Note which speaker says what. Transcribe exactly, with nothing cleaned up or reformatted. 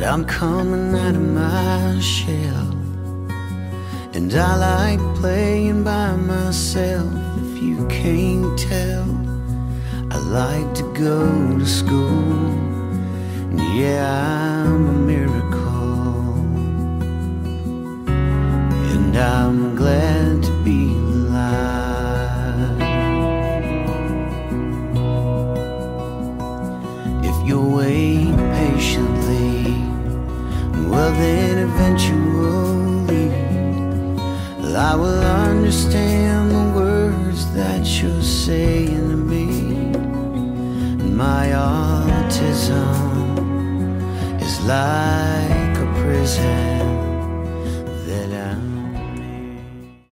Speaker 1: I'm coming out of my shell, and I like playing by myself. If you can't tell, I like to go to school, and yeah, I'm a miracle, and I'm glad to be alive. If you'll wait patiently, well then eventually I will understand the words that you're saying to me. My autism is like a prison that I'm